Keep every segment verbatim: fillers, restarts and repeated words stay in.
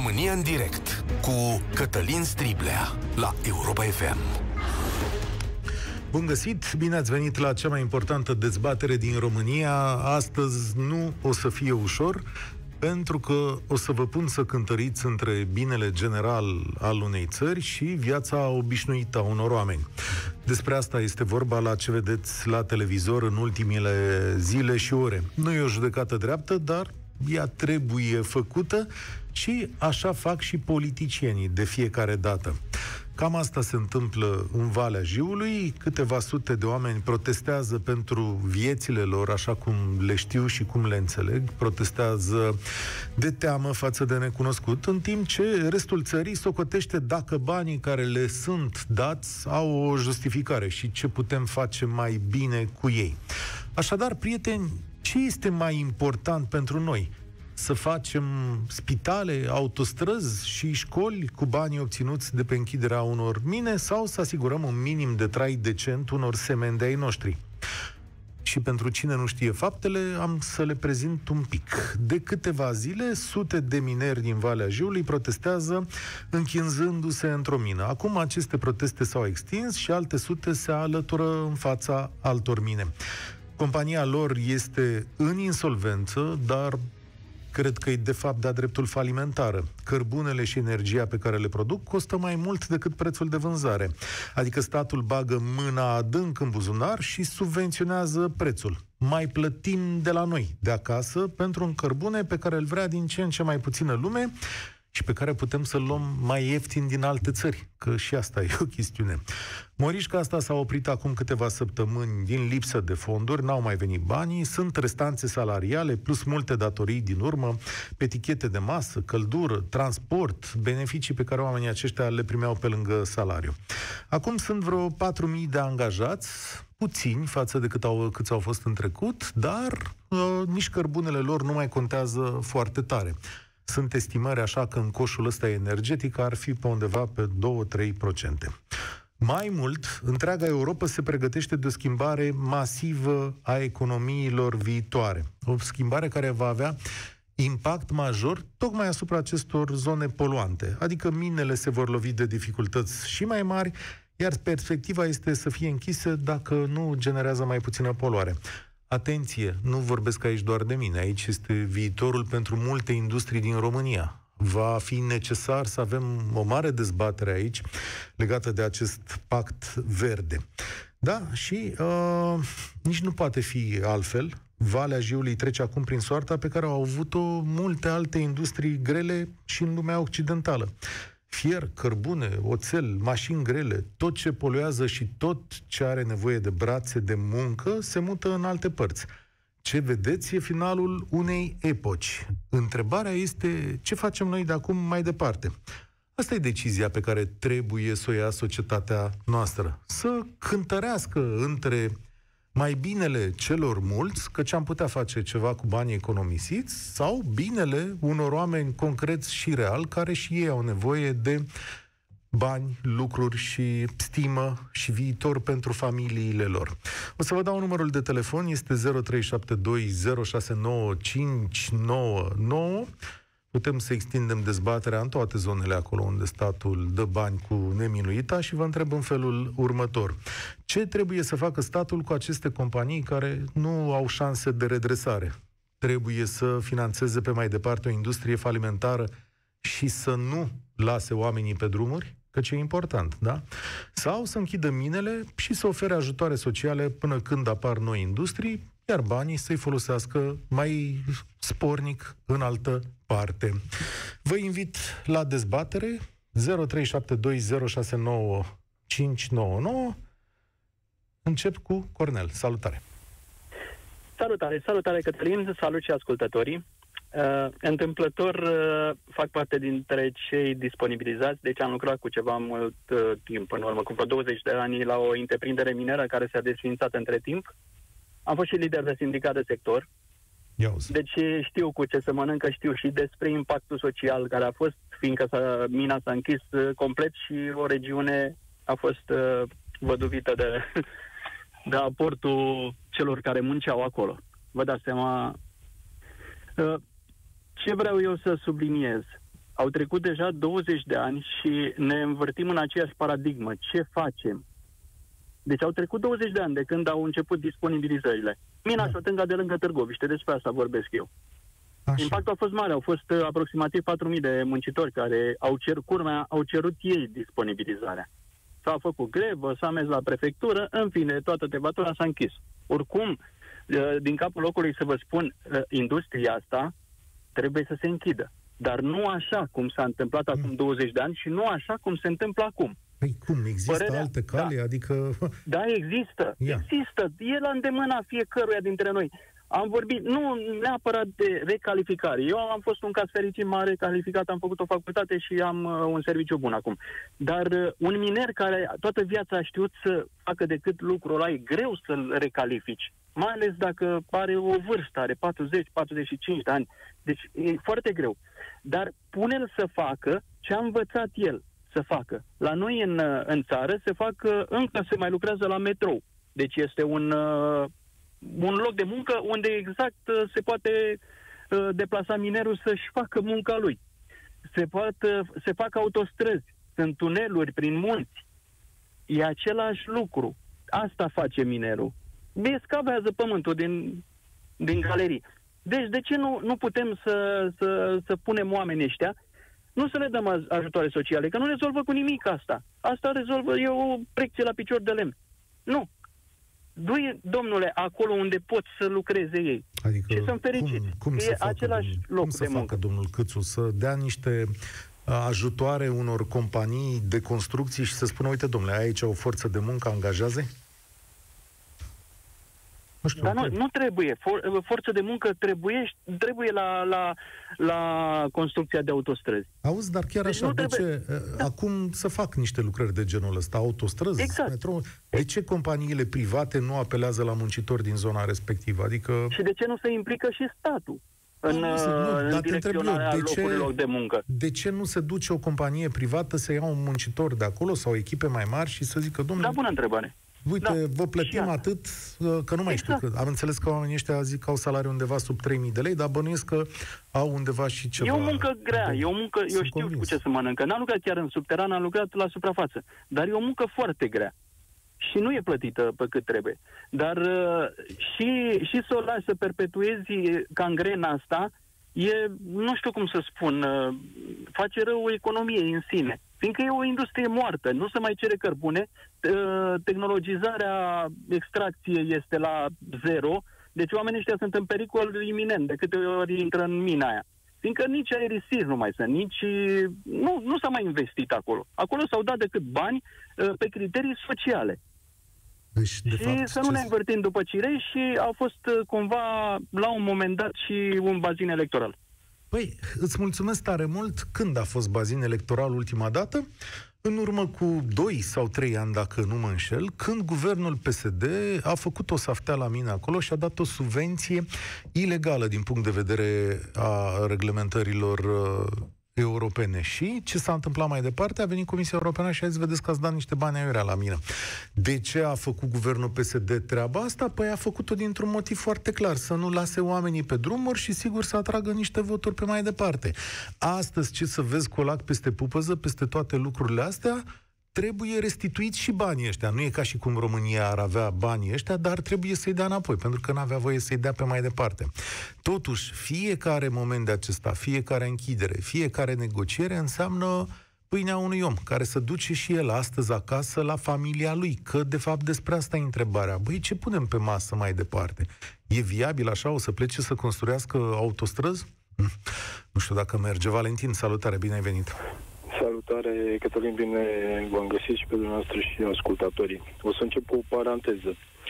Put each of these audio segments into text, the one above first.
România în direct cu Cătălin Striblea la Europa F M. Bun găsit! Bine ați venit la cea mai importantă dezbatere din România. Astăzi nu o să fie ușor, pentru că o să vă pun să cântăriți între binele general al unei țări și viața obișnuită a unor oameni. Despre asta este vorba la ce vedeți la televizor în ultimile zile și ore. Nu e o judecată dreaptă, dar ea trebuie făcută și așa fac și politicienii de fiecare dată. Cam asta se întâmplă în Valea Jiului. Câteva sute de oameni protestează pentru viețile lor, așa cum le știu și cum le înțeleg. Protestează de teamă față de necunoscut, în timp ce restul țării socotește dacă banii care le sunt dați au o justificare și ce putem face mai bine cu ei. Așadar, prieteni, ce este mai important pentru noi? Să facem spitale, autostrăzi și școli cu banii obținuți de pe închiderea unor mine sau să asigurăm un minim de trai decent unor semeni de ai noștri? Și pentru cine nu știe faptele, am să le prezint un pic. De câteva zile, sute de mineri din Valea Jiului protestează închinzându-se într-o mină. Acum aceste proteste s-au extins și alte sute se alătură în fața altor mine. Compania lor este în insolvență, dar cred că e de fapt de-a dreptul falimentară. Cărbunele și energia pe care le produc costă mai mult decât prețul de vânzare. Adică statul bagă mâna adânc în buzunar și subvenționează prețul. Mai plătim de la noi, de acasă, pentru un cărbune pe care îl vrea din ce în ce mai puțină lume și pe care putem să-l luăm mai ieftin din alte țări, că și asta e o chestiune. Morișca asta s-a oprit acum câteva săptămâni din lipsă de fonduri, n-au mai venit banii, sunt restanțe salariale, plus multe datorii din urmă, pe etichete de masă, căldură, transport, beneficii pe care oamenii aceștia le primeau pe lângă salariu. Acum sunt vreo patru mii de angajați, puțini față de cât au, câți au fost în trecut, dar uh, nici cărbunele lor nu mai contează foarte tare. Sunt estimări așa că în coșul ăsta energetic ar fi pe undeva pe doi-trei la sută. Mai mult, întreaga Europa se pregătește de o schimbare masivă a economiilor viitoare. O schimbare care va avea impact major tocmai asupra acestor zone poluante. Adică minele se vor lovi de dificultăți și mai mari, iar perspectiva este să fie închise dacă nu generează mai puțină poluare. Atenție, nu vorbesc aici doar de mine, aici este viitorul pentru multe industrii din România. Va fi necesar să avem o mare dezbatere aici legată de acest pact verde. Da, și uh, nici nu poate fi altfel. Valea Jiului trece acum prin soarta pe care au avut-o multe alte industrii grele și în lumea occidentală. Fier, cărbune, oțel, mașini grele, tot ce poluează și tot ce are nevoie de brațe de muncă se mută în alte părți. Ce vedeți e finalul unei epoci. Întrebarea este ce facem noi de acum mai departe. Asta e decizia pe care trebuie să o ia societatea noastră. Să cântărească între mai binele celor mulți, căci am putea face ceva cu banii economisiți, sau binele unor oameni concreți și real, care și ei au nevoie de bani, lucruri și stimă și viitor pentru familiile lor. O să vă dau numărul de telefon, este zero trei șapte doi zero șase nouă cinci nouă nouă. Putem să extindem dezbaterea în toate zonele acolo unde statul dă bani cu nemiluita și vă întreb în felul următor. Ce trebuie să facă statul cu aceste companii care nu au șanse de redresare? Trebuie să finanțeze pe mai departe o industrie falimentară și să nu lase oamenii pe drumuri? Căci e important, da? Sau să închidă minele și să ofere ajutoare sociale până când apar noi industrii, iar banii să-i folosească mai spornic în altă parte. Vă invit la dezbatere zero trei șapte doi zero șase nouă cinci nouă nouă. Încep cu Cornel. Salutare! Salutare, salutare Cătălin, salut și ascultătorii. Uh, întâmplător uh, fac parte dintre cei disponibilizați, deci am lucrat cu ceva mult uh, timp, în urmă, cu vreo douăzeci de ani, la o întreprindere mineră care s-a desființat între timp. Am fost și lider de sindicat de sector. Iauzi. Deci știu cu ce se mănâncă, știu și despre impactul social care a fost, fiindcă s-a, mina s-a închis uh, complet și o regiune a fost uh, văduvită de, de aportul celor care munceau acolo. Vă dați seama. Uh, ce vreau eu să subliniez? Au trecut deja douăzeci de ani și ne învârtim în aceeași paradigmă. Ce facem? Deci au trecut douăzeci de ani de când au început disponibilizările. Mina și Otânga de lângă Târgoviște, despre asta vorbesc eu. Așa. Impactul a fost mare, au fost uh, aproximativ patru mii de muncitori care au cerut, curmea, au cerut ei disponibilizarea. S-a făcut grevă, s-a mers la prefectură, în fine, toată tevatura s-a închis. Oricum, uh, din capul locului să vă spun, uh, industria asta trebuie să se închidă. Dar nu așa cum s-a întâmplat mm. acum douăzeci de ani și nu așa cum se întâmplă acum. Păi cum? Există Părerea, alte cale? Da. Adică... Da, există. Ia. Există. E la îndemâna fiecăruia dintre noi. Am vorbit, nu neapărat de recalificare. Eu am fost un caz fericit, m-am recalificat, am făcut o facultate și am uh, un serviciu bun acum. Dar uh, un miner care toată viața a știut să facă decât lucrul ăla, e greu să-l recalifici. Mai ales dacă are o vârstă, are patruzeci patruzeci și cinci de ani. Deci e foarte greu. Dar pune-l să facă ce a învățat el să facă. La noi în, în țară se fac, încă se mai lucrează la metrou. Deci este un, un loc de muncă unde exact se poate deplasa minerul să-și facă munca lui. Se, poate, se fac autostrăzi, sunt tuneluri prin munți. E același lucru. Asta face minerul. Escavează pământul din, din galerii. Deci de ce nu, nu putem să, să, să punem oamenii ăștia, nu să le dăm ajutoare sociale, că nu rezolvă cu nimic asta. Asta rezolvă, e o precție la picior de lemn. Nu. Du-i, domnule, acolo unde pot să lucreze ei. Adică și sunt fericiți. Cum, cum e să facă, același domnul, loc cum să de muncă. facă domnul Câțu să dea niște ajutoare unor companii de construcții și să spună, uite, domnule, aici o forță de muncă, angajează? Nu știu, Dar nu, nu trebuie. For, forță de muncă trebuie, trebuie la, la, la construcția de autostrăzi. Auzi, dar chiar deci așa, de trebuie... ce da. acum să fac niște lucrări de genul ăsta, autostrăzi, exact. metrou, de ce companiile private nu apelează la muncitori din zona respectivă? Adică... Și de ce nu se implică și statul în, nu, nu, în direcționarea eu, de locurilor ce, de muncă? De ce nu se duce o companie privată să ia un muncitor de acolo sau echipe mai mari și să zică, domnule... Da, bună întrebare. Uite, da, vă plătim atât, că nu mai exact. știu. Că am înțeles că oamenii ăștia zic că au salariu undeva sub trei mii de lei, dar bănuiesc că au undeva și ceva... E o muncă grea, e o muncă, eu știu convins. cu ce să mănâncă. N-am lucrat chiar în subteran, am lucrat la suprafață. Dar e o muncă foarte grea. Și nu e plătită pe cât trebuie. Dar și, și să o lași să perpetuezi cangrena asta, e, nu știu cum să spun, face rău economiei în sine. Fiindcă e o industrie moartă, nu se mai cere cărbune, tehnologizarea extracției este la zero, deci oamenii ăștia sunt în pericol iminent de câte ori intră în mina aia. Fiindcă nici aerisiri nu mai sunt, nici... Nu, nu s-a mai investit acolo. Acolo s-au dat decât bani pe criterii sociale. Deci, de și fapt, să nu ce... ne învârtim după cirei și a fost cumva la un moment dat și un bazin electoral. Păi, îți mulțumesc tare mult. Când a fost bazin electoral ultima dată? În urmă cu doi sau trei ani, dacă nu mă înșel, când guvernul P S D a făcut o saftea la mine acolo și a dat o subvenție ilegală din punct de vedere a reglementărilor uh, europene. Și ce s-a întâmplat mai departe? A venit Comisia Europeană și a zis, vedeți că ați dat niște bani aiurea la mine. De ce a făcut guvernul P S D treaba asta? Păi a făcut-o dintr-un motiv foarte clar, să nu lase oamenii pe drumuri și sigur să atragă niște voturi pe mai departe. Astăzi, ce să vezi colac peste pupăză, peste toate lucrurile astea, trebuie restituiți și banii ăștia. Nu e ca și cum România ar avea banii ăștia, dar trebuie să-i dea înapoi, pentru că n-avea voie să-i dea pe mai departe. Totuși, fiecare moment de acesta, fiecare închidere, fiecare negociere înseamnă pâinea unui om, care se duce și el astăzi acasă la familia lui, că de fapt despre asta e întrebarea. Băi, ce punem pe masă mai departe? E viabil așa? O să plece să construiască autostrăzi? Nu știu dacă merge. Valentin, salutare, bine ai venit! Salutare, Cătălin, bine v-am găsit și pe dumneavoastră și ascultatorii. O să încep cu o paranteză.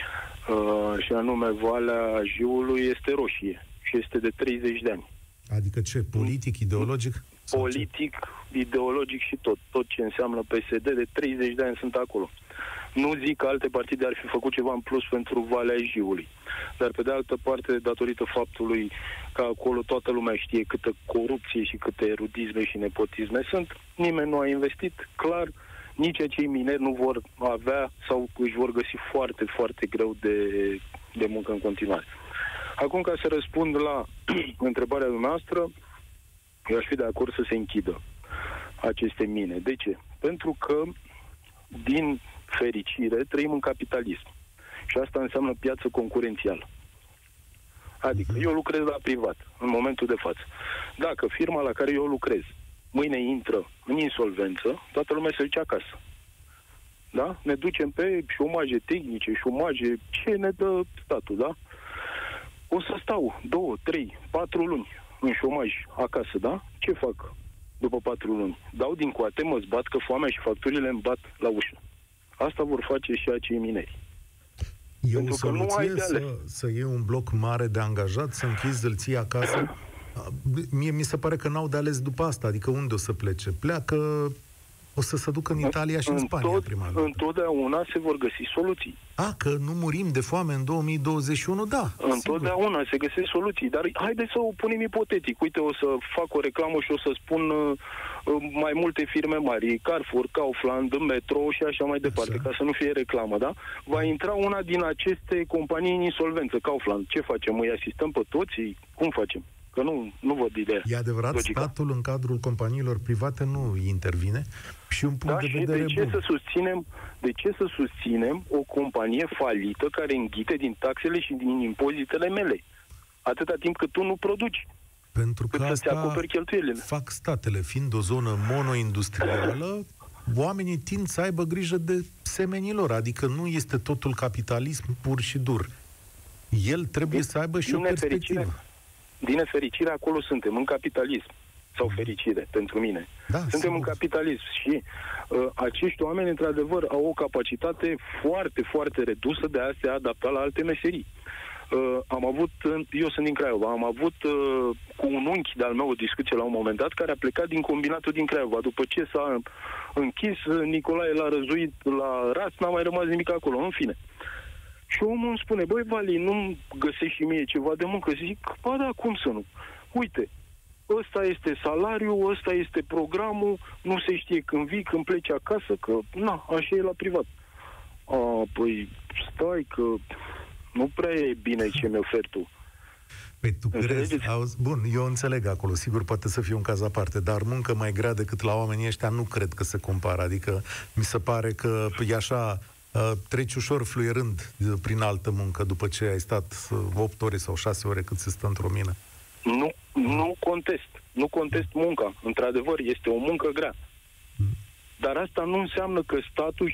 Uh, și anume, Valea Jiului este roșie și este de treizeci de ani. Adică ce? Politic, ideologic? Politic, ideologic și tot. Tot ce înseamnă P S D, de treizeci de ani sunt acolo. Nu zic că alte partide ar fi făcut ceva în plus pentru Valea Jiului. Dar, pe de altă parte, datorită faptului că acolo toată lumea știe câtă corupție și câte erudisme și nepotisme sunt, nimeni nu a investit. Clar, nici acei mineri nu vor avea sau își vor găsi foarte, foarte greu de, de muncă în continuare. Acum, ca să răspund la întrebarea noastră, eu aș fi de acord să se închidă. aceste mine. De ce? Pentru că, din fericire, trăim în capitalism. Și asta înseamnă piață concurențială. Adică eu lucrez la privat, în momentul de față. Dacă firma la care eu lucrez mâine intră în insolvență, toată lumea se duce acasă. Da? Ne ducem pe șomaje tehnice, șomaje, ce ne dă statul, da? O să stau două, trei, patru luni în șomaj acasă, da? Ce fac după patru luni? Dau din coate, mă zbat că foamea și facturile îmi bat la ușă. Asta vor face și acei mineri. E o soluție să, să iei un bloc mare de angajați, să închizi, îl ții acasă? Mie mi se pare că n-au de ales după asta. Adică unde o să plece? Pleacă, o să se ducă în Italia și în, în Spania tot, prima dată. Întotdeauna se vor găsi soluții. A, că nu murim de foame în două mii douăzeci și unu, da. Întotdeauna sigur. Se găsesc soluții. Dar haideți să o punem ipotetic. Uite, o să fac o reclamă și o să spun uh, mai multe firme mari, Carrefour, Kaufland, Metro și așa mai departe, așa. Ca să nu fie reclamă, da? Va intra una din aceste companii în insolvență, Kaufland. Ce facem? Îi asistăm pe toți? Cum facem? Că nu, nu văd ideea. E adevărat, logica. Statul în cadrul companiilor private nu intervine și un punct da, de vedere de ce bun. Să susținem, de ce să susținem o companie falită care înghite din taxele și din impozitele mele? Atâta timp cât tu nu produci. Pentru că asta fac statele. Fiind o zonă monoindustrială, oamenii tind să aibă grijă de semenilor. Adică nu este totul capitalism pur și dur. El trebuie din, să aibă și o perspectivă. Din nefericire, acolo suntem, în capitalism. Sau fericire, pentru mine. Da, suntem sigur. în capitalism și uh, acești oameni, într-adevăr, au o capacitate foarte, foarte redusă de a se adapta la alte meserii. Uh, am avut, eu sunt din Craiova, am avut uh, cu un unchi de-al meu o discuție la un moment dat, care a plecat din combinatul din Craiova. După ce s-a închis, Nicolae l-a răzuit la ras, n-a mai rămas nimic acolo, în fine. Și omul îmi spune, băi, Vali, nu-mi găsești și mie ceva de muncă? Zic, ba da, cum să nu? Uite, ăsta este salariul, ăsta este programul, nu se știe când vii, când pleci acasă, că, na, așa e la privat. A, păi, stai că nu prea e bine ce mi oferi tu. Păi tu crezi, auzi, bun, eu înțeleg acolo, sigur poate să fie un caz aparte, dar muncă mai grea decât la oamenii ăștia nu cred că se compară, adică mi se pare că e așa, uh, treci ușor fluierând prin altă muncă după ce ai stat opt ore sau șase ore cât se stă într-o mină. Nu, nu contest, nu contest munca, într-adevăr, este o muncă grea. Dar asta nu înseamnă că statul...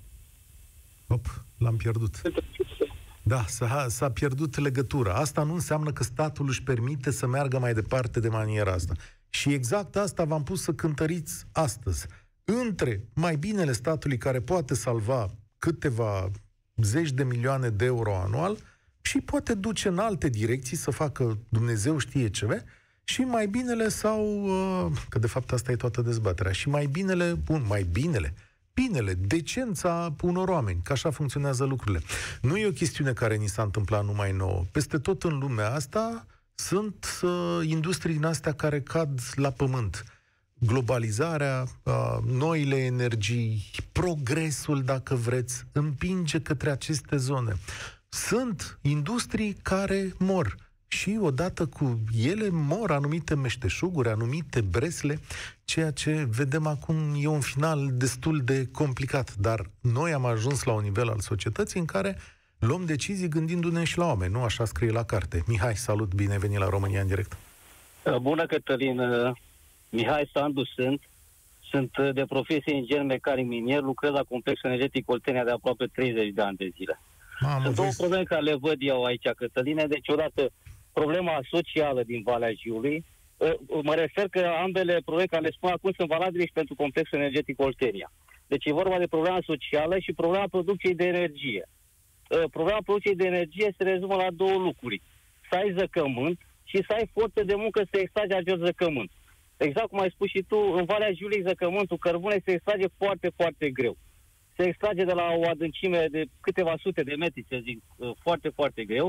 Op, l-am pierdut. Da, s-a, s-a pierdut legătura. Asta nu înseamnă că statul își permite să meargă mai departe de maniera asta. Și exact asta v-am pus să cântăriți astăzi. Între mai binele statului care poate salva câteva zeci de milioane de euro anual și poate duce în alte direcții să facă Dumnezeu știe ce, și mai binele sau... Că de fapt asta e toată dezbaterea. Și mai binele... Bun, mai binele... Binele, decența unor oameni, că așa funcționează lucrurile. Nu e o chestiune care ni s-a întâmplat numai nouă. Peste tot în lumea asta sunt uh, industrii din astea care cad la pământ. Globalizarea, uh, noile energii, progresul, dacă vreți, împinge către aceste zone. Sunt industrii care mor. Și odată cu ele mor anumite meșteșuguri, anumite bresle, ceea ce vedem acum e un final destul de complicat. Dar noi am ajuns la un nivel al societății în care luăm decizii gândindu-ne și la oameni, nu așa scrie la carte. Mihai, salut, bine ai venit la România în direct. Bună, Cătălin. Mihai Sandu sunt. Sunt de profesie inginer mecanic minier, lucrez la complexul energetic Oltenia de aproape treizeci de ani de zile. Mamă, Sunt două probleme care le văd eu aici, Cătăline. Deci, odată, problema socială din Valea Jiului. Mă refer că ambele probleme care le spun acum sunt valabile și pentru complexul energetic Oltenia. Deci e vorba de problema socială și problema producției de energie. Problema producției de energie se rezumă la două lucruri. Să ai zăcământ și să ai forță de muncă să extragi acest zăcământ. Exact cum ai spus și tu, în Valea Jiului zăcământul cărbune se extrage foarte, foarte greu. Se extrage de la o adâncime de câteva sute de metri, să zic, foarte, foarte greu.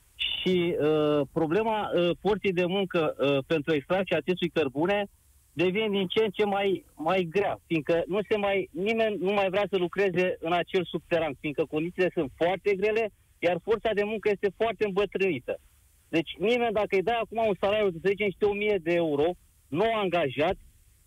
Și uh, problema uh, forței de muncă uh, pentru extracția acestui cărbune devine din ce în ce mai, mai grea, fiindcă nu se mai, nimeni nu mai vrea să lucreze în acel subteran, fiindcă condițiile sunt foarte grele, iar forța de muncă este foarte îmbătrânită. Deci nimeni, dacă îi dai acum un salariu, să zicem, și o mie de euro, nou angajat,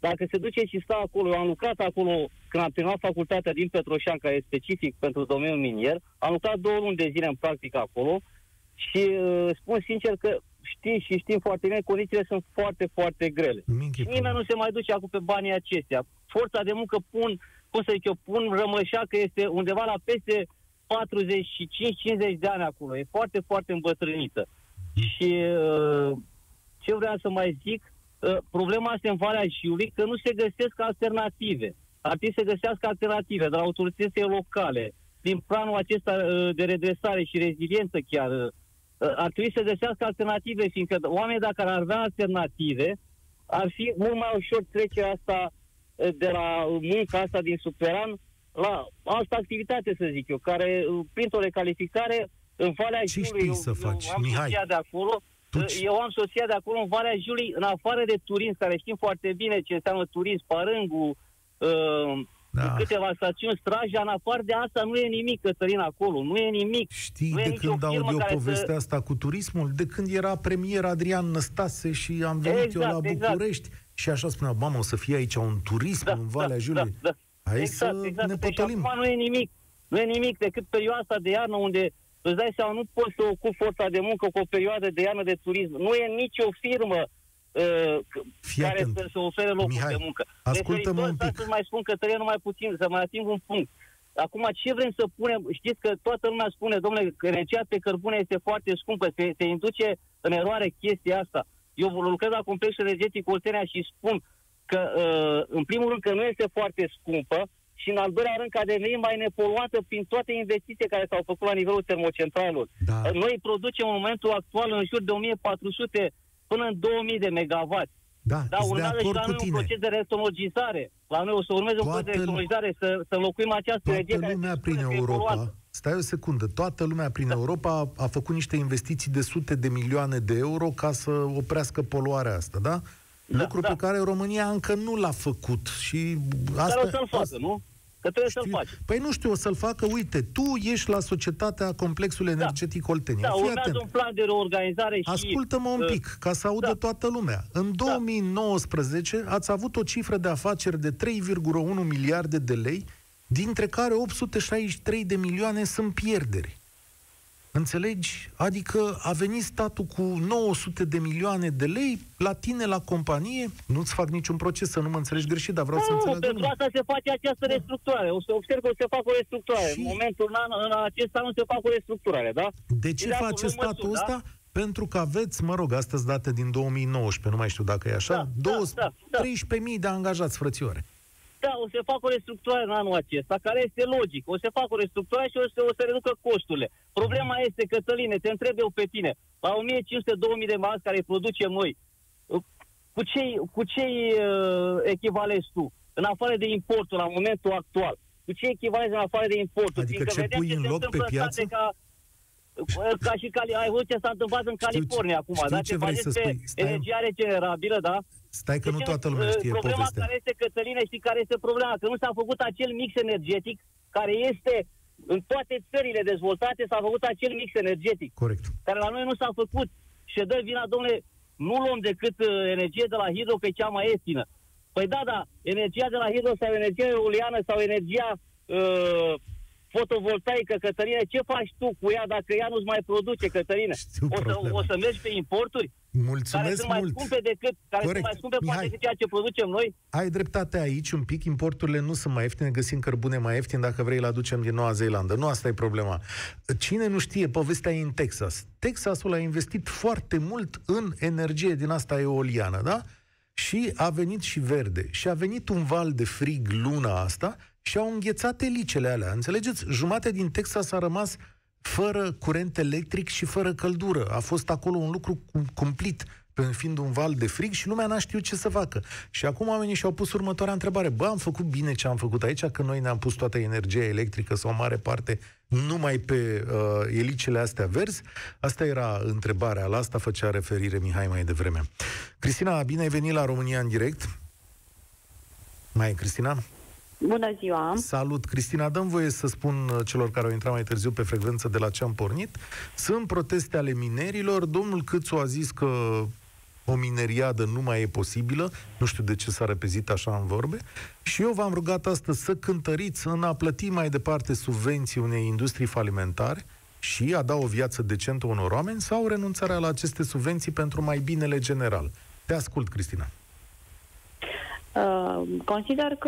dacă se duce și stă acolo, eu am lucrat acolo când am terminat facultatea din Petroșan, care e specific pentru domeniul minier, am lucrat două luni de zile în practică acolo și uh, spun sincer că știi și știm foarte bine, condițiile sunt foarte, foarte grele. Și nimeni nu se mai duce acum pe banii aceștia. Forța de muncă pun, cum să zic eu, pun rămășa că este undeva la peste patruzeci și cinci cincizeci de ani acolo. E foarte, foarte îmbătrânită. Și uh, ce vreau să mai zic, uh, problema asta în Valea Jiului, că nu se găsesc alternative. Ar trebui să găsească alternative de la autoritățile locale, din planul acesta uh, de redresare și reziliență chiar. Uh, ar trebui să găsească alternative, fiindcă oamenii, dacă ar avea alternative, ar fi mult mai ușor trecerea asta uh, de la munca asta din subteran la altă activitate, să zic eu, care, printr-o recalificare, în Valea Jiului, eu, să faci, eu am Mihai? soția de acolo, Tu... eu am soția de acolo în Valea Jiului, în afară de turism, care știm foarte bine ce înseamnă turism, Părângu, uh, da. câteva stațiuni, Straja, în afară de asta nu e nimic, Cătălin, acolo, nu e nimic. Știi nu de când aud eu povestea să... asta cu turismul? De când era premier Adrian Năstase și am venit exact, eu la București exact. și așa spunea, mamă, o să fie aici un turism da, în Valea da, Jiului. Da, da. Hai exact, să exact. ne Deci potolim. acum nu e nimic. Nu e nimic decât perioada asta de iarnă unde îți dai seama, nu poți să ocupi forța de muncă cu o perioadă de iarnă de turism. Nu e nicio firmă uh, care să, să ofere locuri Mihai, de muncă. ascultă-mă un pic. Să mai spun că trebuie numai puțin, să mai ating un punct. Acum, ce vrem să punem? Știți că toată lumea spune, domnule, că energia pe cărbune este foarte scumpă, se, se induce în eroare chestia asta. Eu lucrez la complexul energetic Oltenia și spun că, uh, în primul rând, că nu este foarte scumpă și, în al doilea rând, că a devenit mai nepoluată prin toate investițiile care s-au făcut la nivelul termocentralelor. Da. Noi producem în momentul actual în jur de o mie patru sute până în două mii de megawatt. Da, da urmează și la noi un proces de retomologizare. La noi o să urmeze un proces de retomologizare, să, să înlocuim această energie care lumea prin Europa, stai o secundă, toată lumea prin da. Europa a făcut niște investiții de sute de milioane de euro ca să oprească poluarea asta, da? Da, Lucru da. pe care România încă nu l-a făcut. Și asta, dar o să-l facă, asta, nu? Că trebuie știu, să-l faci. Păi nu știu, o să-l facă, uite, tu ești la societatea Complexul Energetic da. Oltenia. Da, Fii urmează atent. un plan de reorganizare și... Ascultă-mă un pic, ca să audă da. toată lumea. În două mii nouăsprezece ați avut o cifră de afaceri de trei virgulă unu miliarde de lei, dintre care opt sute șaizeci și trei de milioane sunt pierderi. Înțelegi? Adică a venit statul cu nouă sute de milioane de lei la tine, la companie, nu-ți fac niciun proces, să nu mă înțelegi greșit, dar vreau nu, să înțeleg. Nu, pentru asta se face această restructurare. O să observ că se facă o restructurare. Și... În momentul în acesta nu se facă o restructurare, da? De ce face face statul măsuri, ăsta? Da? Pentru că aveți, mă rog, astăzi date din două mii nouăsprezece, nu mai știu dacă e așa, da, da, da, da. treisprezece mii de angajați, frățioare. Da, o să facă o restructurare în anul acesta, care este logic. O să facă o restructurare și o să, o să reducă costurile. Problema este, Cătăline, te întreb eu pe tine, la o mie cinci sute două mii de marți care îi producem noi, cu ce cu ce uh, echivalezi tu? În afară de importul, la momentul actual. Cu ce echivalezi în afară de importul? Adică ce pui în loc pe piață? Ca, ca și Cali- ai văzut ce s-a întâmplat în California acum, da? Ce vrei să spui? Stai... energia regenerabilă, da? Stai că deci, nu toată lumea știe problema povestea. Care este, Cătăline, știi care este problema? Că nu s-a făcut acel mix energetic care este în toate țările dezvoltate, s-a făcut acel mix energetic. Corect. Care la noi nu s-a făcut. Și dă vina, domnule, nu luăm decât uh, energie de la hidro, că e cea mai ieftină. Păi da, da, energia de la hidro sau energia eoliană sau energia uh, fotovoltaică, Cătăline, ce faci tu cu ea dacă ea nu-ți mai produce, Cătăline? O să, o să mergi pe importuri? Mulțumesc care sunt mai mult. scumpe decât, care Corect. sunt mai scumpe Mihai, poate decât ceea ce producem noi? Ai dreptate aici un pic, importurile nu sunt mai ieftine, găsim cărbune mai ieftin, dacă vrei îl aducem din Noua Zeelandă. Nu asta e problema. Cine nu știe, povestea e în Texas. Texasul a investit foarte mult în energie din asta eoliană, da? Și a venit și verde. Și a venit un val de frig luna asta și au înghețat elicele alea. Înțelegeți? Jumate din Texas a rămas fără curent electric și fără căldură. A fost acolo un lucru cumplit, fiind un val de frig și lumea n-a știut ce să facă. Și acum oamenii și-au pus următoarea întrebare. Bă, am făcut bine ce am făcut aici, că noi ne-am pus toată energia electrică sau o mare parte numai pe uh, elicele astea verzi? Asta era întrebarea, la asta făcea referire Mihai mai devreme. Cristina, bine ai venit la România în direct. Mai e Cristina? Bună ziua! Salut, Cristina, dăm voie să spun celor care au intrat mai târziu pe frecvență de la ce am pornit. Sunt proteste ale minerilor. Domnul Câțu a zis că o mineriadă nu mai e posibilă, nu știu de ce s-a repezit așa în vorbe, și eu v-am rugat astăzi să cântăriți în a plăti mai departe subvenții unei industrii falimentare și a da o viață decentă unor oameni sau renunțarea la aceste subvenții pentru mai binele general. Te ascult, Cristina. Uh, consider că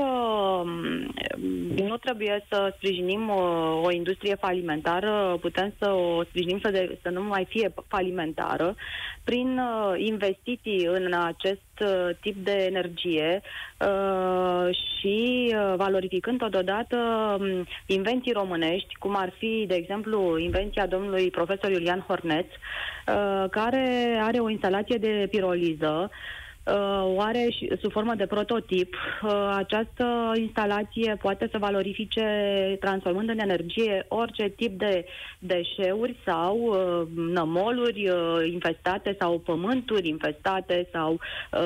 nu trebuie să sprijinim uh, o industrie falimentară, putem să o sprijinim să, de, să nu mai fie falimentară prin uh, investiții în acest uh, tip de energie uh, și uh, valorificând totodată um, invenții românești, cum ar fi, de exemplu, invenția domnului profesor Iulian Horneț, uh, care are o instalație de piroliză. O are și sub formă de prototip. Această instalație poate să valorifice, transformând în energie orice tip de deșeuri sau nămoluri infestate sau pământuri infestate sau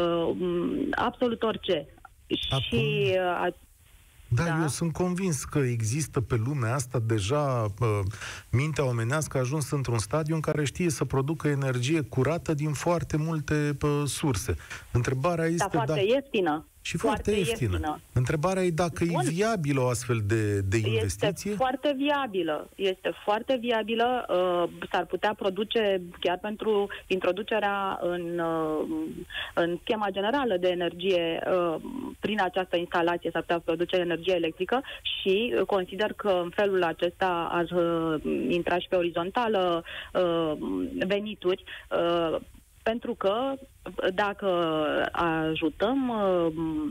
absolut orice. Acum... Și Da, da, eu sunt convins că există pe lumea asta deja uh, mintea omenească a ajuns într-un stadiu în care știe să producă energie curată din foarte multe uh, surse. Întrebarea este... Da, foarte da, ieftină. Și foarte, foarte ieftină. ieftină. Întrebarea e dacă Bun. e viabilă o astfel de, de investiție? Este foarte viabilă. Este foarte viabilă. Uh, s-ar putea produce chiar pentru introducerea în, uh, în schema generală de energie uh, prin această instalație s-ar putea produce energie electrică și uh, consider că în felul acesta ar uh, intra și pe orizontală uh, venituri uh, pentru că dacă ajutăm uh,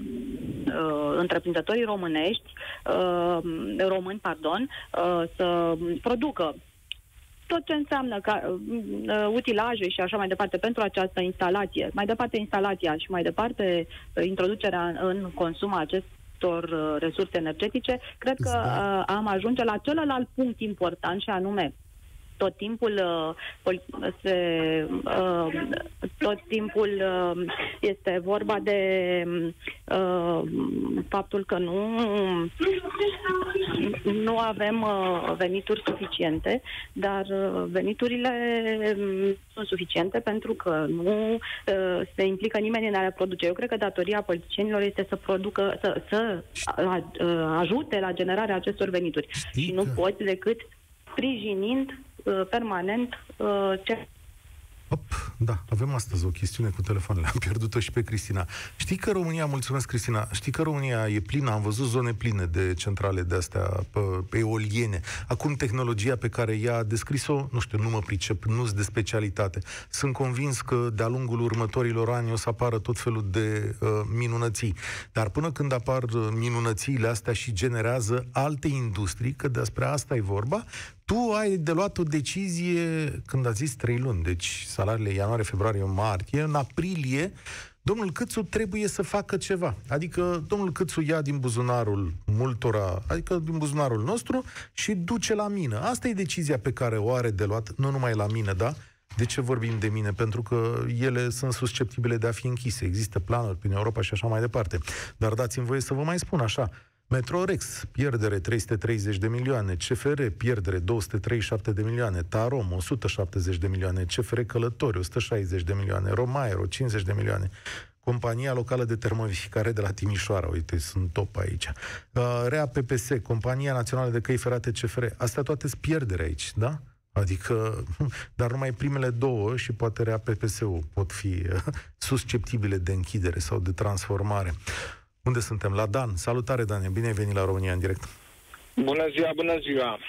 uh, întreprinzătorii românești, uh, români, pardon, uh, să producă tot ce înseamnă ca, uh, utilaje și așa mai departe pentru această instalație, mai departe instalația și mai departe uh, introducerea în consum a acestor uh, resurse energetice, cred că uh, am ajunge la celălalt punct important și anume tot timpul uh, se, uh, tot timpul uh, este vorba de uh, faptul că nu nu avem uh, venituri suficiente, dar uh, veniturile uh, sunt suficiente pentru că nu uh, se implică nimeni în a le produce. Eu cred că datoria politicienilor este să producă, să, să uh, ajute la generarea acestor venituri. Știi și nu că... poți decât sprijinind permanent uh, ce... Op, da, avem astăzi o chestiune cu telefoanele. Am pierdut-o și pe Cristina. Știi că România, mulțumesc Cristina, știi că România e plină, am văzut zone pline de centrale de astea pe, pe eoliene. Acum tehnologia pe care ea a descris-o, nu știu, nu mă pricep, nu-s de specialitate. Sunt convins că de-a lungul următorilor ani o să apară tot felul de uh, minunății. Dar până când apar minunățiile astea și generează alte industrii, că despre asta e vorba, tu ai de luat o decizie când a zis trei luni, deci salariile ianuarie, februarie, martie, în aprilie, domnul Câțu trebuie să facă ceva. Adică domnul Câțu ia din buzunarul multora, adică din buzunarul nostru și duce la mină. Asta e decizia pe care o are de luat, nu numai la mină, da? De ce vorbim de mine? Pentru că ele sunt susceptibile de a fi închise. Există planuri prin Europa și așa mai departe. Dar dați-mi voie să vă mai spun așa. Metrorex, pierdere trei sute treizeci de milioane, C F R, pierdere două sute treizeci și șapte de milioane, Tarom, o sută șaptezeci de milioane, C F R Călători, o sută șaizeci de milioane, Romaero, cincizeci de milioane, Compania Locală de Termovificare de la Timișoara, uite, sunt top aici, uh, R E A P P S, Compania Națională de Căi Ferate, C F R, astea toate sunt pierdere aici, da? Adică, dar numai primele două și poate R E A P P S-ul pot fi uh, susceptibile de închidere sau de transformare. Unde suntem? La Dan. Salutare, Dan. Bine ai venit la România în direct. Bună ziua, bună ziua.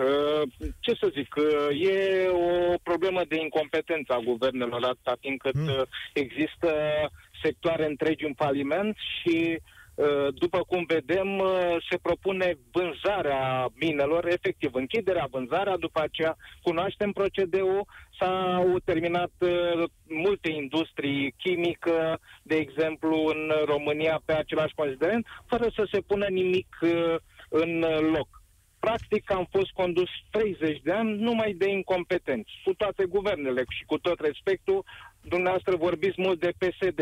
Ce să zic, e o problemă de incompetență a guvernelor atâta timp cât mm. există sectoare întregi în faliment și, după cum vedem, se propune vânzarea minelor, efectiv închiderea, vânzarea, după aceea cunoaștem procedeul, s-au terminat multe industrii chimică, de exemplu, în România pe același considerent, fără să se pună nimic în loc. Practic am fost condus treizeci de ani numai de incompetenți, cu toate guvernele și cu tot respectul, dumneavoastră vorbiți mult de P S D-ul.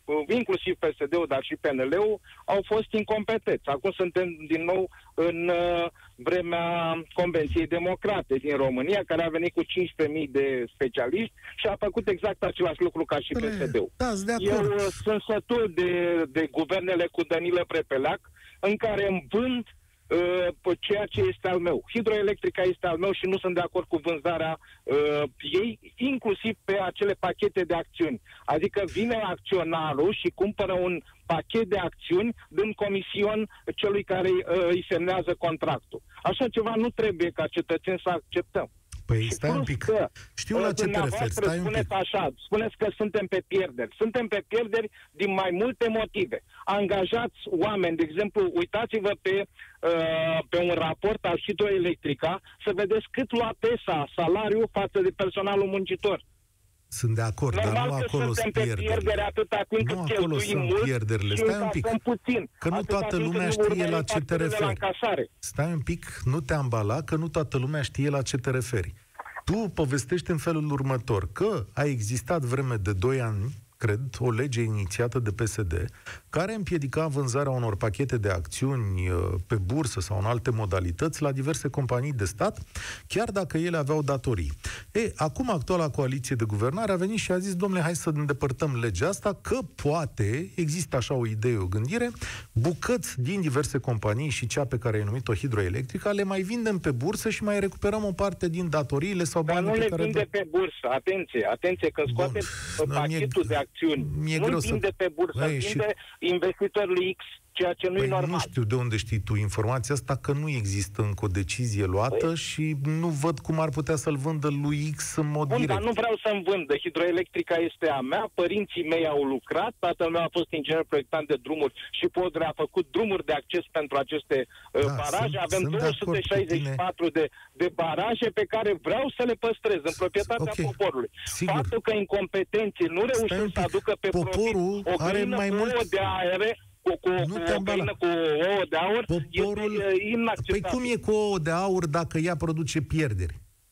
inclusiv P S D-ul, dar și P N L-ul, au fost incompetenți. Acum suntem din nou în uh, vremea Convenției Democrate din România, care a venit cu cincisprezece mii de specialiști și a făcut exact același lucru ca și P S D-ul. Da, Eu uh, sunt sătul de, de guvernele cu Danilă Prepeleac, în care îmi vând uh, ceea ce este al meu. Hidroelectrica este al meu și nu sunt de acord cu vânzarea uh, ei, inclusiv pe acele pachete de acțiuni. Adică vine acționarul și cumpără un pachet de acțiuni dând comision celui care uh, îi semnează contractul. Așa ceva nu trebuie ca cetățeni să acceptăm. Păi stai un pic. Că, Știu la ce te referi. Stai un pic. Așa, spuneți că suntem pe pierderi. Suntem pe pierderi din mai multe motive. Angajați oameni, de exemplu, uitați-vă pe, uh, pe un raport al Hidroelectrica să vedeți cât lua P E S A salariul față de personalul muncitor. Sunt de acord, Normal dar nu acolo sunt pierderile. atâta timp Nu cât acolo cheltuim sunt mult pierderile. și Stai un pic. puțin. Că nu Atâta toată timp lumea cât nu știe la urmărim ce te facturile la referi. încasare. Stai un pic, nu te ambala, că nu toată lumea știe la ce te referi. Tu povestești în felul următor, că a existat vreme de doi ani, cred, o lege inițiată de P S D, care împiedica vânzarea unor pachete de acțiuni pe bursă sau în alte modalități la diverse companii de stat, chiar dacă ele aveau datorii. E, acum actuala coaliție de guvernare a venit și a zis, domnule, hai să îndepărtăm legea asta, că poate, există așa o idee, o gândire, bucăți din diverse companii și cea pe care ai numit-o Hidroelectrica, le mai vindem pe bursă și mai recuperăm o parte din datoriile sau banii pe care... Dar nu le vinde pe bursă, atenție, atenție, că scoate Bun. pachetul de acțiuni. Nu vinde pe bursă, Băi, vinde și... investitorul X, ceea ce nu păi e normal. Nu știu de unde știi tu informația asta, că nu există încă o decizie luată păi... și nu văd cum ar putea să-l vândă lui X în mod Bun, direct. Dar nu vreau să-mi vândă. Hidroelectrica este a mea, părinții mei au lucrat, tatăl meu a fost inginer proiectant de drumuri și Podrea a făcut drumuri de acces pentru aceste da, uh, baraje. Sunt, Avem sunt două sute șaizeci și patru de, de baraje pe care vreau să le păstrez în proprietatea okay. poporului. Sigur. Faptul că incompetenții nu reușesc să aducă pe poporul profit o are mai mult de aere cu, cu, nu cu, te o găină, cu ouă de aur, poporul... este inacceptabil. Păi cum e cu ouă de aur dacă ea produce pierderi?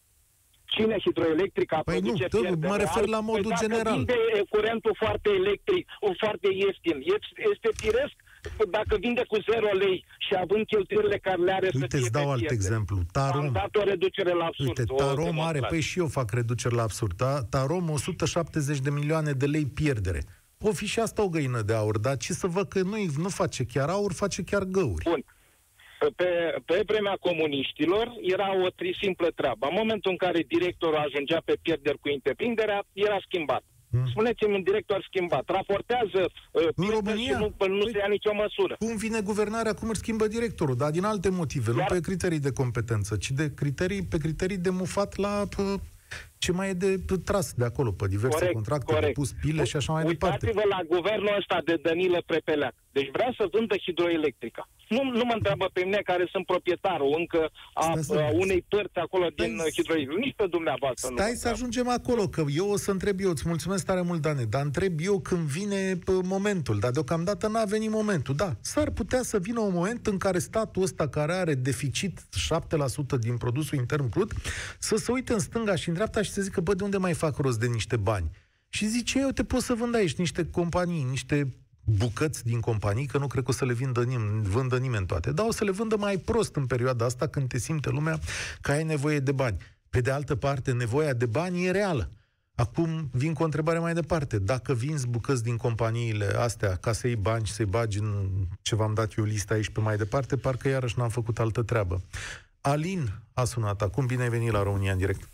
Cine Hidroelectrica păi produce nu, pierderi? mă refer la modul păi general. Dacă vinde curentul foarte electric, foarte ieftin, este firesc dacă vinde cu zero lei și având cheltuielile care le are. Uite, îți dau alt pierde. exemplu. Tarom. Am dat o reducere la absurd. Uite, Tarom are, păi și eu fac reducere la absurd. Tarom o sută șaptezeci de milioane de lei pierdere. O fi și asta o găină de aur, dar ce să văd că nu, nu face chiar aur, face chiar găuri. Bun. Pe, pe vremea comuniștilor era o tri simplă treabă. În momentul în care directorul ajungea pe pierderi cu întreprinderea, era schimbat. Hmm. Spuneți-mi un director schimbat. Raportează uh, în România? Și nu, nu păi, se ia nicio măsură. Cum vine guvernarea, cum își schimbă directorul? Dar din alte motive, Iar... nu pe criterii de competență, ci de criterii, pe criterii de mufat la... P- ce mai e de tras de acolo, pe diverse corect, contracte, corect. de pus pile și așa mai departe. Uitați-vă la guvernul ăsta de Danilă Prepeleac. Deci vrea să vândă Hidroelectrica. Nu, nu mă întreabă pe mine care sunt proprietarul încă a, a unei părți acolo stai, din Hidroelectrica. Nici pe dumneavoastră. Stai nu să ajungem acolo, că eu o să întreb eu, îți mulțumesc tare mult, Dane, dar întreb eu când vine momentul, dar deocamdată n-a venit momentul. Da, s-ar putea să vină un moment în care statul ăsta care are deficit șapte la sută din produsul intern brut să se uite în stânga și în dreapta și să zică, bă, de unde mai fac rost de niște bani? Și zice, eu te pot să vând aici niște companii, niște bucăți din companii, că nu cred că o să le vândă, nim- vândă nimeni toate, dar o să le vândă mai prost în perioada asta când te simte lumea că ai nevoie de bani. Pe de altă parte, nevoia de bani e reală. Acum vin cu o întrebare mai departe. Dacă vinzi bucăți din companiile astea ca să iei bani și să-i bagi în ce v-am dat eu lista aici pe mai departe, parcă iarăși n-am făcut altă treabă. Alin a sunat. Acum bine ai venit la România în direct.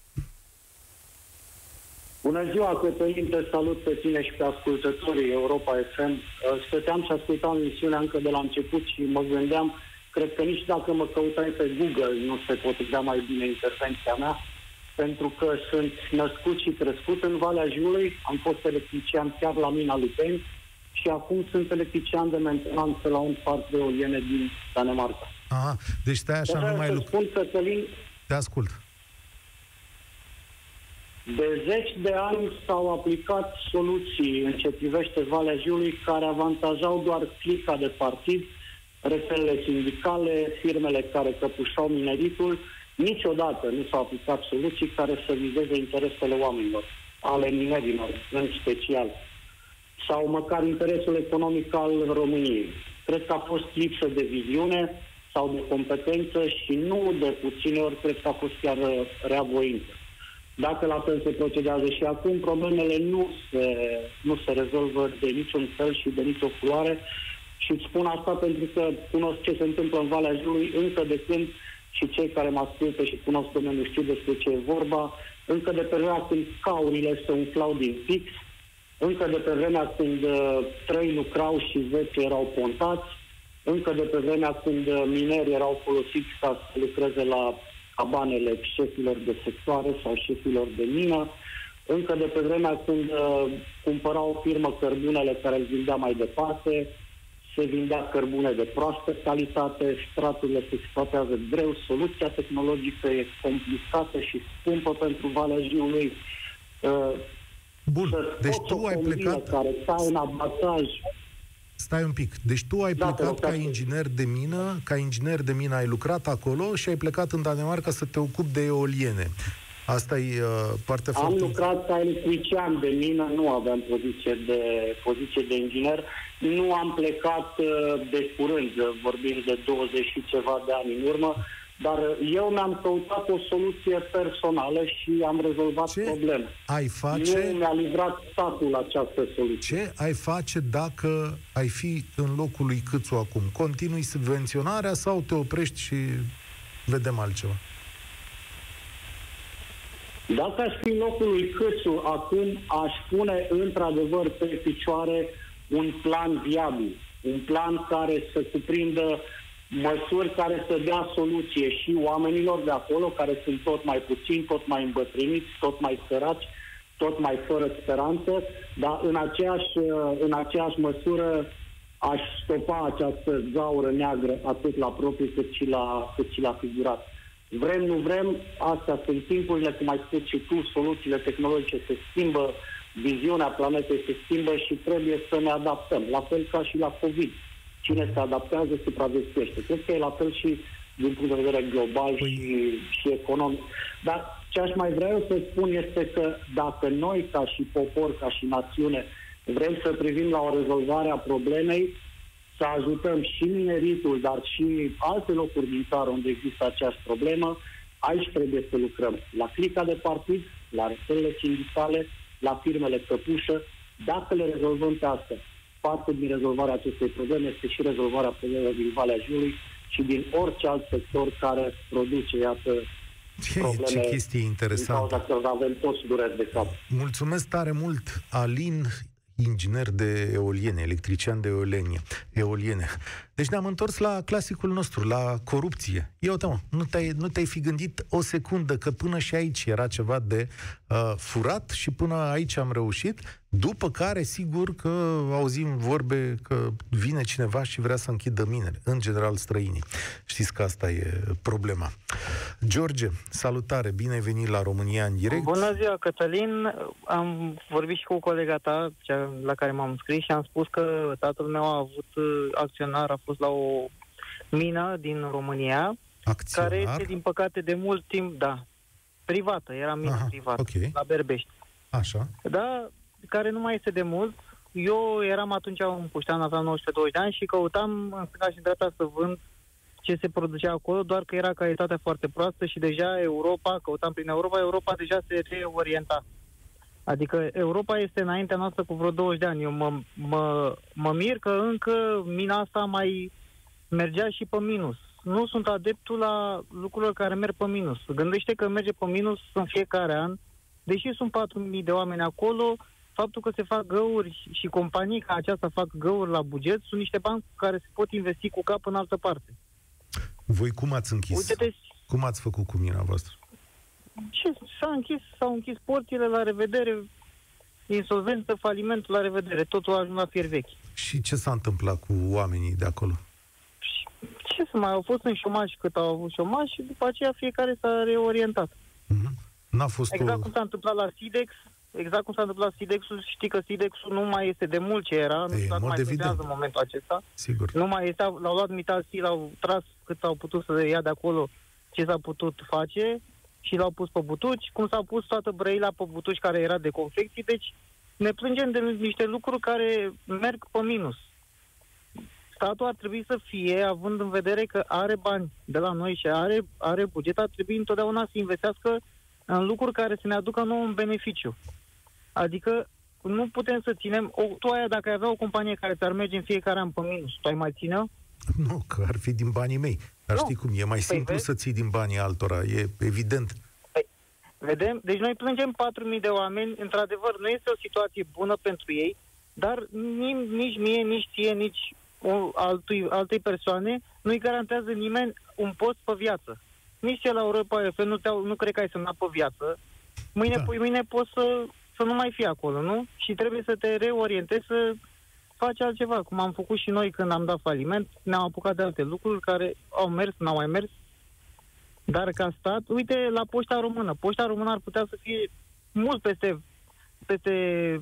Bună ziua, Cătălin, te salut pe tine și pe ascultătorii Europa F M. Stăteam și ascultam emisiunea încă de la început și mă gândeam, cred că nici dacă mă căutai pe Google nu se potrivea mai bine intervenția mea, pentru că sunt născut și crescut în Valea Jiului, am fost electrician chiar la mina Lupeni și acum sunt electrician de mentenanță la un parc de eoliene din Danemarca. Aha, deci stai așa, nu mai lucru. Spun, Cătălin, te ascult. De zeci de ani s-au aplicat soluții în ce privește Valea Jiului care avantajau doar clica de partid, rețelele sindicale, firmele care căpușau mineritul. Niciodată nu s-au aplicat soluții care să vizeze interesele oamenilor, ale minerilor în special. sau măcar interesul economic al României. Cred că a fost lipsă de viziune sau de competență și nu de puține ori cred că a fost chiar reavoință. Dacă la fel se procedează și acum, problemele nu se, nu se rezolvă de niciun fel și de nicio culoare. Și îți spun asta pentru că cunosc ce se întâmplă în Valea Jiului încă de când, și cei care mă ascultă și cunosc domeniul știu despre ce e vorba, încă de pe vremea când caurile se umflau din pix, încă de pe vremea când uh, trei lucrau și zece erau pontați, încă de pe vremea când uh, minerii erau folosiți ca să lucreze la cabanele șefilor de sectoare sau șefilor de mină, încă de pe vremea când uh, cumpăra o firmă cărbunele care îl vindea mai departe, se vindea cărbune de proastă calitate, straturile se exploatează greu, soluția tehnologică e complicată și scumpă pentru Valea Jiului. Uh, Bun, deci tu ai plecat... care stai în abataj. Stai un pic. Deci tu ai da, plecat ca inginer de mină, ca inginer de mină ai lucrat acolo și ai plecat în Danemarca să te ocupi de eoliene. Asta e uh, partea Am foarte... lucrat ca electrician de mină, nu aveam poziție de, poziție de inginer. Nu am plecat uh, de curând, vorbim de douăzeci și ceva de ani în urmă, dar eu mi-am căutat o soluție personală și am rezolvat Ce problema. ai face... Nu mi-a livrat statul această soluție. Ce ai face dacă ai fi în locul lui Câțu acum? Continui subvenționarea sau te oprești și vedem altceva? Dacă aș fi în locul lui Câțu acum, aș pune într-adevăr pe picioare un plan viabil, un plan care să cuprindă măsuri care să dea soluție și oamenilor de acolo, care sunt tot mai puțini, tot mai îmbătrâniți, tot mai săraci, tot mai fără speranță, dar în aceeași, în aceeași măsură aș stopa această gaură neagră atât la propriu cât și la, cât și la figurat. Vrem, nu vrem, astea sunt timpurile, cum ai spus și tu, soluțiile tehnologice se schimbă, viziunea planetei se schimbă și trebuie să ne adaptăm. La fel ca și la COVID. Cine se adaptează, supraviețuiește. Cred că e la fel și din punct de vedere global păi... și, și economic. Dar ce aș mai vrea eu să spun este că dacă noi, ca și popor, ca și națiune, vrem să privim la o rezolvare a problemei, să ajutăm și mineritul, dar și alte locuri din țară unde există aceeași problemă, aici trebuie să lucrăm. La clica de partid, la rețelele sindicale, la firmele căpușă. Dacă le rezolvăm pe astea, parte din rezolvarea acestei probleme este și rezolvarea problemelor din Valea Jiului și din orice alt sector care produce, iată, ce, probleme. Ce chestie interesantă. Din cauza că avem toți dureri de cap. Mulțumesc tare mult, Alin, inginer de eoliene, electrician de eoliene. eoliene. Deci ne-am întors la clasicul nostru, la corupție. Ia uite, mă, nu te-ai, nu te-ai fi gândit o secundă că până și aici era ceva de uh, furat și până aici am reușit, după care, sigur că auzim vorbe că vine cineva și vrea să închidă minele, în general străinii. Știți că asta e problema. George, salutare, bine ai venit la România în direct. Bună ziua, Cătălin. Am vorbit și cu colega ta, cea la care m-am scris, și am spus că tatăl meu a avut acționar, a fost la o mină din România, acționar? care este, din păcate, de mult timp, da, privată, era mină Aha, privată, okay. La Berbești. Așa. Da, care nu mai este de mult. Eu eram atunci un puștean, aveam nouăsprezece douăzeci de ani și căutam în stânga și în dreapta să vând ce se producea acolo, doar că era calitatea foarte proastă și deja Europa, căutam prin Europa, Europa deja se reorienta. Adică Europa este înaintea noastră cu vreo douăzeci de ani. Eu mă, mă, mă mir că încă mina asta mai mergea și pe minus. Nu sunt adeptul la lucrurile care merg pe minus. Gândește că merge pe minus în fiecare an, deși sunt patru mii de oameni acolo, faptul că se fac găuri și companii ca aceasta fac găuri la buget, sunt niște bani care se pot investi cu cap în altă parte. Voi cum ați închis? Uite-te... Cum ați făcut cu mina voastră? Ce? S-a închis, s-au închis porțile, la revedere, insolvență, faliment, la revedere, totul a ajuns la fier vechi. Și ce s-a întâmplat cu oamenii de acolo? Ce să mai, au fost în șomaj cât au avut șomaj și după aceea fiecare s-a reorientat. Mm-hmm. N-a fost exact o... cum s-a întâmplat la Sidex, exact cum s-a întâmplat la Sidexul, știi că Sidexul nu mai este de mult ce era, nu știu dacă mai funcționează în momentul acesta. Sigur. Nu mai este, l-au luat mitalții, l-au tras cât au putut să ia de acolo ce s-a putut face și l-au pus pe butuci, cum s-a pus toată Brăila pe butuci care era de confecții, deci ne plângem de niște lucruri care merg pe minus. Statul ar trebui să fie, având în vedere că are bani de la noi și are, are buget, ar trebui întotdeauna să investească în lucruri care să ne aducă nouă un beneficiu. Adică nu putem să ținem... O, tu aia, dacă ai avea o companie care ți-ar merge în fiecare an pe minus, tu ai mai ține-o? Nu, că ar fi din banii mei. Dar nu. Știi cum, e mai păi simplu vezi? să ții din banii altora, e evident. Păi, vedem? Deci noi plângem patru mii de oameni, într-adevăr, nu este o situație bună pentru ei, dar nici, nici mie, nici ție, nici o, altui, altei persoane nu-i garantează nimeni un post pe viață. Nici ce la Europa F M nu, nu cred că ai semnat pe viață. Mâine, da. mâine poți să, să nu mai fii acolo, nu? Și trebuie să te reorientezi, să faci altceva, cum am făcut și noi când am dat faliment. Ne-am apucat de alte lucruri care au mers, n-au mai mers. Dar ca stat, uite, la Poșta Română. Poșta Română ar putea să fie mult peste, peste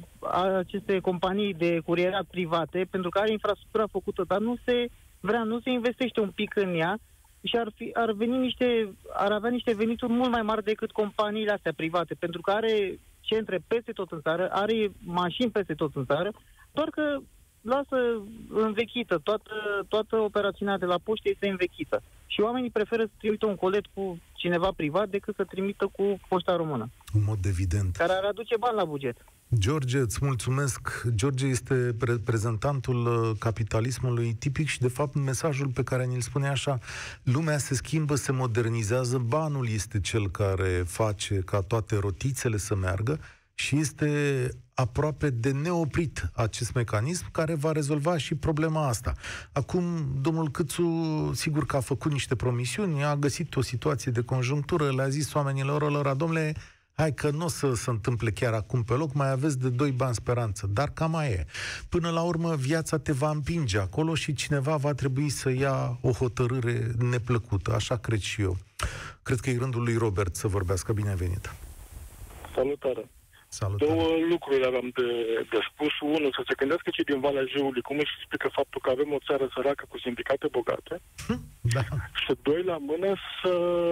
aceste companii de curierat private, pentru că are infrastructura făcută, dar nu se vrea, nu se investește un pic în ea și ar, fi, ar, veni niște, ar avea niște venituri mult mai mari decât companiile astea private, pentru că are centre peste tot în țară, are mașini peste tot în țară, doar că lasă învechită, toată, toată operațiunea de la poștă este învechită. Și oamenii preferă să trimită un colet cu cineva privat decât să trimită cu Poșta Română. În mod evident. Care ar aduce bani la buget. George, îți mulțumesc. George este reprezentantul capitalismului tipic și, de fapt, mesajul pe care ni-l spune așa: lumea se schimbă, se modernizează, banul este cel care face ca toate rotițele să meargă și este aproape de neoprit acest mecanism care va rezolva și problema asta. Acum, domnul Câțu, sigur că a făcut niște promisiuni, a găsit o situație de conjunctură, le-a zis oamenilor lor, domnule, hai că nu o să se întâmple chiar acum pe loc, mai aveți de doi bani speranță, dar cam mai e. Până la urmă, viața te va împinge acolo și cineva va trebui să ia o hotărâre neplăcută, așa cred și eu. Cred că e rândul lui Robert să vorbească. Bine ai venit! Salutare! Salutare. Două lucruri aveam de, de spus. Unul, să se gândească cei din Valea Jiului cum își explică faptul că avem o țară săracă cu sindicate bogate. Da. Și doi la mână, să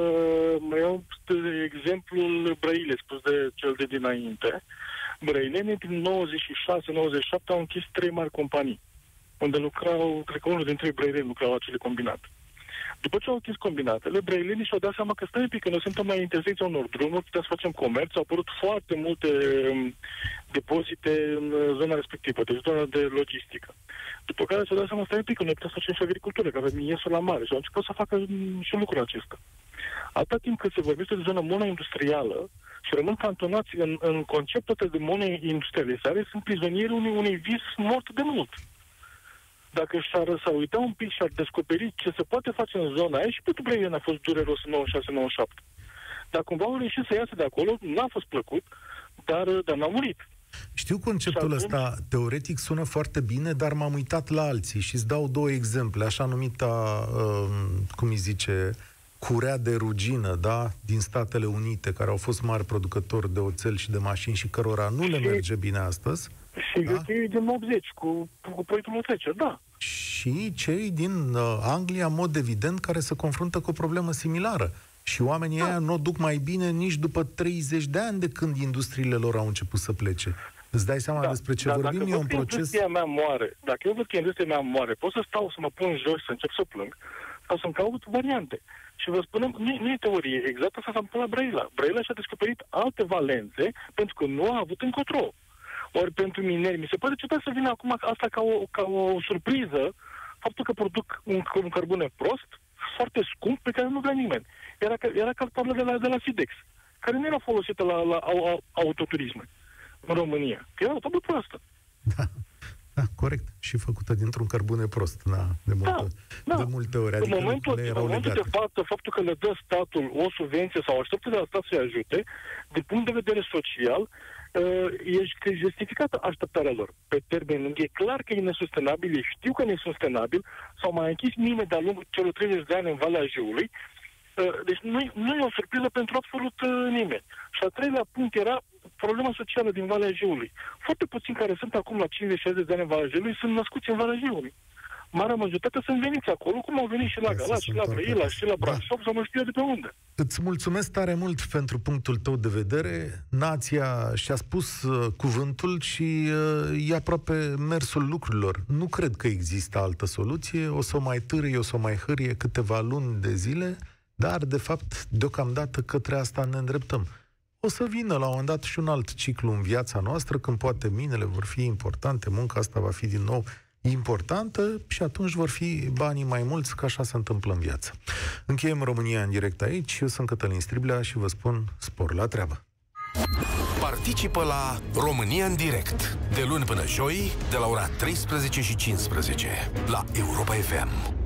mă iau de exemplul Brăile, spus de cel de dinainte. Brăilenii din nouăzeci și șase nouăzeci și șapte au închis trei mari companii, unde lucrau, cred că unul dintre brăileni lucrau la acele combinate. După ce au închis combinatele, brăilenii și-au dat seama că stai un pic, că noi suntem mai intersecția unor drumuri, putem să facem comerț, au apărut foarte multe um, depozite în zona respectivă, deci zona de logistică. După care și-au dat seama, stai un pic, că noi putem să facem și agricultură, că avem iesul la mare și au început să facă și lucrul acesta. Atâta timp cât se vorbește de zona monoindustrială și rămân cantonați în, în conceptul de monoindustrializare, sunt prizonieri unui, unui vis mort de mult. Dacă și-ar s-ar uita un pic și ar descoperi ce se poate face în zona aia, și pentru Brăileni a fost dureros în nouăzeci și șase nouăzeci și șapte. Dar cumva au reușit să iasă de acolo, n-a fost plăcut, dar, dar n-a murit. Știu conceptul atunci... ăsta, teoretic sună foarte bine, dar m-am uitat la alții și îți dau două exemple, așa numita, uh, cum îi zice, curea de rugină, da, din Statele Unite, care au fost mari producători de oțel și de mașini și cărora nu le merge bine astăzi. Și da? cei din optzeci, cu, cu proiectul trece, da. Și cei din uh, Anglia, în mod evident, care se confruntă cu o problemă similară. Și oamenii da. Aia nu o duc mai bine nici după treizeci de ani de când industriile lor au început să plece. Îți dai seama da. despre ce da, vorbim? Dacă e un proces... industria mea moare, dacă eu văd că industria mea moare, pot să stau să mă pun jos, să încep să plâng, sau să-mi caut variante. Și vă spunem, nu, nu e teorie, exact asta s-a întâmplat la Brăila. Brăila și-a descoperit alte valențe pentru că nu a avut încotro. Ori pentru mineri, mi se pare ciudat să vină acum asta ca o, ca o surpriză, faptul că produc un, un cărbune prost, foarte scump, pe care nu vrea nimeni. Era, era calculă de la, de la Sidex, care nu era folosită la, la, la autoturisme în România. Că era o tabă proastă. Da, da, corect. Și făcută dintr-un cărbune prost, da, de multe, da, da. de multe ori. Adică în momentul, în momentul de fapt, faptul că le dă statul o subvenție sau așteptă de la stat să-i ajute, din punct de vedere social, e justificată așteptarea lor. Pe termen lung, e clar că e nesustenabil, ei știu că e nesustenabil, s-au mai închis mine de-a lungul celor treizeci de ani în Valea Jiului, deci nu, nu e o surpriză pentru absolut nimeni. Și al treilea punct era problema socială din Valea Jiului. Foarte puțini care sunt acum la cincizeci șaizeci de ani în Valea Jiului sunt născuți în Valea Jiului. marea majoritate sunt veniți acolo, cum au venit și la Galați, și la Brăila, și la Brașov, sau nu știu de pe unde. Îți mulțumesc tare mult pentru punctul tău de vedere. Nația și-a spus uh, cuvântul și uh, e aproape mersul lucrurilor. Nu cred că există altă soluție. O să o mai târâie, o să o mai hârie câteva luni de zile, dar, de fapt, deocamdată către asta ne îndreptăm. O să vină la un moment dat și un alt ciclu în viața noastră, când poate minele vor fi importante, munca asta va fi din nou importantă și atunci vor fi banii mai mulți, că așa se întâmplă în viață. Încheiem România în direct aici. Eu sunt Cătălin Striblea și vă spun spor la treabă. Participă la România în direct de luni până joi de la ora treisprezece și cincisprezece la Europa F M.